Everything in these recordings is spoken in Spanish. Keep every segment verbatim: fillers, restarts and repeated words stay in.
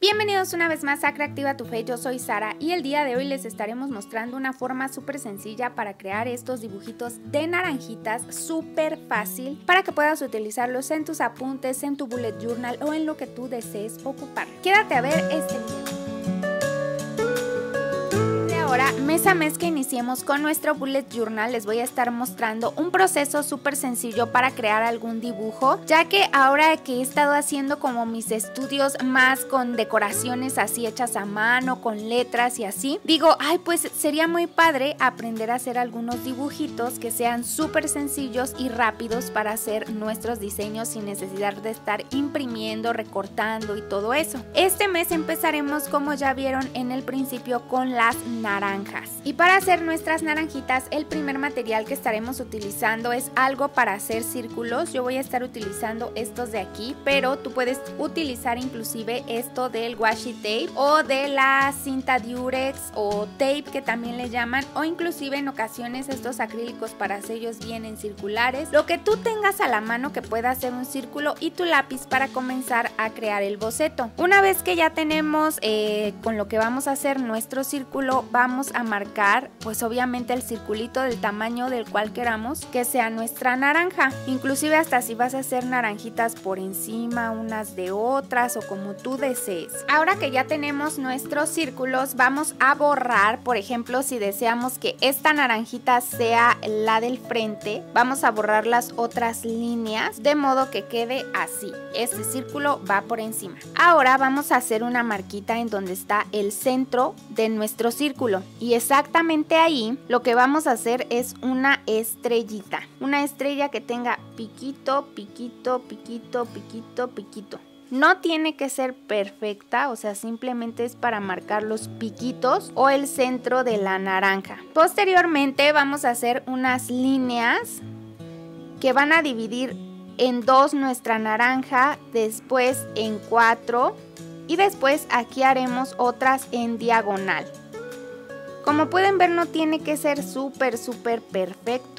Bienvenidos una vez más a Creativa tu Fe, yo soy Sara y el día de hoy les estaremos mostrando una forma súper sencilla para crear estos dibujitos de naranjitas súper fácil para que puedas utilizarlos en tus apuntes, en tu bullet journal o en lo que tú desees ocupar. Quédate a ver este video. Ahora, mes a mes que iniciemos con nuestro bullet journal, les voy a estar mostrando un proceso súper sencillo para crear algún dibujo, ya que ahora que he estado haciendo como mis estudios más con decoraciones así hechas a mano, con letras y así, digo, ay, pues sería muy padre aprender a hacer algunos dibujitos que sean súper sencillos y rápidos para hacer nuestros diseños sin necesidad de estar imprimiendo, recortando y todo eso. Este mes empezaremos, como ya vieron en el principio, con las naranjas. Naranjas. Y para hacer nuestras naranjitas, el primer material que estaremos utilizando es algo para hacer círculos. Yo voy a estar utilizando estos de aquí, pero tú puedes utilizar inclusive esto del washi tape o de la cinta Durex o tape que también le llaman, o inclusive en ocasiones estos acrílicos para sellos vienen circulares. Lo que tú tengas a la mano que pueda hacer un círculo y tu lápiz para comenzar a crear el boceto. Una vez que ya tenemos eh, con lo que vamos a hacer nuestro círculo, vamos Vamos a marcar pues obviamente el circulito del tamaño del cual queramos que sea nuestra naranja, inclusive hasta si vas a hacer naranjitas por encima unas de otras o como tú desees. Ahora que ya tenemos nuestros círculos, vamos a borrar, por ejemplo, si deseamos que esta naranjita sea la del frente, vamos a borrar las otras líneas de modo que quede así. Este círculo va por encima. Ahora vamos a hacer una marquita en donde está el centro de nuestro círculo. Y exactamente ahí lo que vamos a hacer es una estrellita. Una estrella que tenga piquito, piquito, piquito, piquito, piquito. No tiene que ser perfecta, o sea, simplemente es para marcar los piquitos o el centro de la naranja. Posteriormente vamos a hacer unas líneas que van a dividir en dos nuestra naranja, después en cuatro y después aquí haremos otras en diagonal. Como pueden ver, no tiene que ser súper súper perfecto,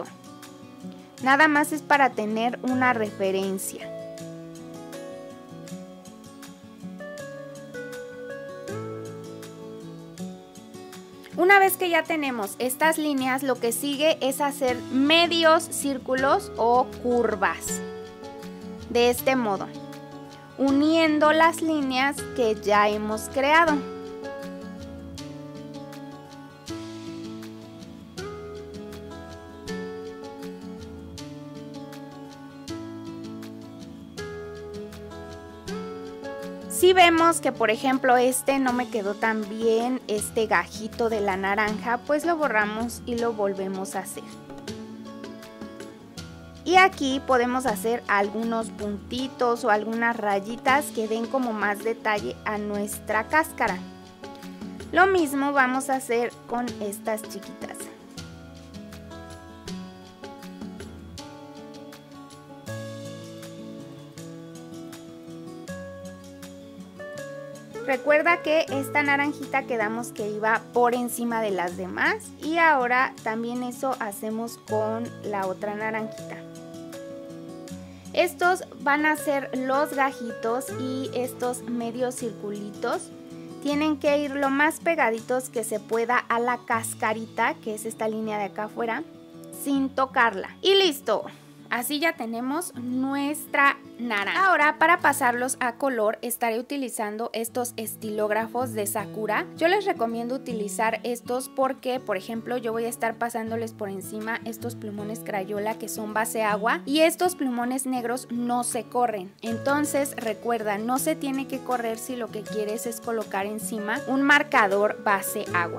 nada más es para tener una referencia. Una vez que ya tenemos estas líneas, lo que sigue es hacer medios círculos o curvas, de este modo, uniendo las líneas que ya hemos creado. Si vemos que por ejemplo este no me quedó tan bien, este gajito de la naranja, pues lo borramos y lo volvemos a hacer. Y aquí podemos hacer algunos puntitos o algunas rayitas que den como más detalle a nuestra cáscara. Lo mismo vamos a hacer con estas chiquitas. Recuerda que esta naranjita quedamos que iba por encima de las demás y ahora también eso hacemos con la otra naranjita. Estos van a ser los gajitos y estos medios circulitos tienen que ir lo más pegaditos que se pueda a la cascarita, que es esta línea de acá afuera, sin tocarla. Y listo. Así ya tenemos nuestra naranja. Ahora, para pasarlos a color, estaré utilizando estos estilógrafos de Sakura. Yo les recomiendo utilizar estos porque, por ejemplo, yo voy a estar pasándoles por encima estos plumones Crayola que son base agua y estos plumones negros no se corren. Entonces, recuerda, no se tiene que correr si lo que quieres es colocar encima un marcador base agua.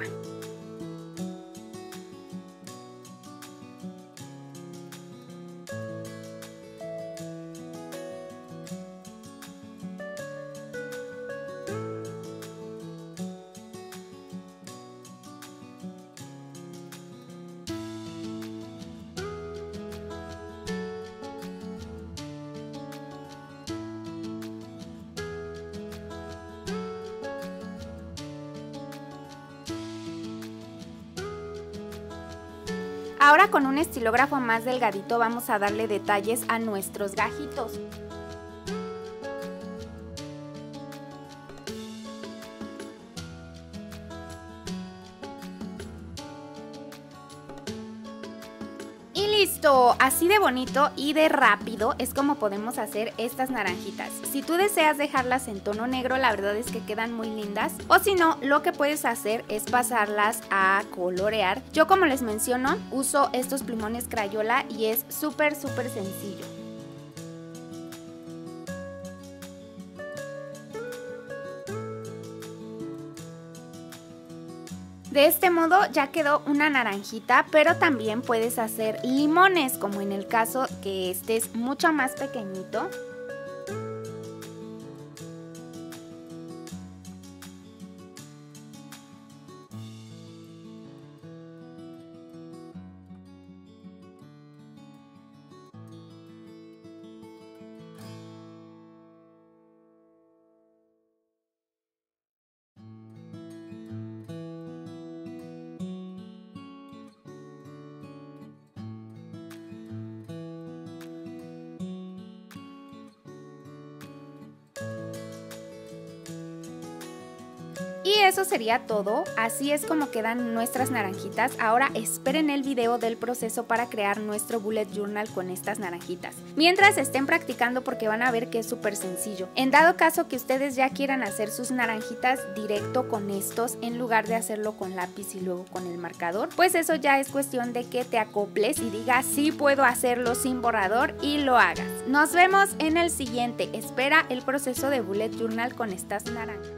Ahora con un estilógrafo más delgadito vamos a darle detalles a nuestros gajitos. ¡Listo! Así de bonito y de rápido es como podemos hacer estas naranjitas. Si tú deseas dejarlas en tono negro, la verdad es que quedan muy lindas. O si no, lo que puedes hacer es pasarlas a colorear. Yo, como les menciono, uso estos plumones Crayola y es súper, súper sencillo. De este modo ya quedó una naranjita, pero también puedes hacer limones, como en el caso que este es mucho más pequeñito. Y eso sería todo, así es como quedan nuestras naranjitas. Ahora esperen el video del proceso para crear nuestro bullet journal con estas naranjitas. Mientras estén practicando, porque van a ver que es súper sencillo. En dado caso que ustedes ya quieran hacer sus naranjitas directo con estos, en lugar de hacerlo con lápiz y luego con el marcador, pues eso ya es cuestión de que te acoples y digas sí puedo hacerlo sin borrador y lo hagas. Nos vemos en el siguiente. Espera el proceso de bullet journal con estas naranjas.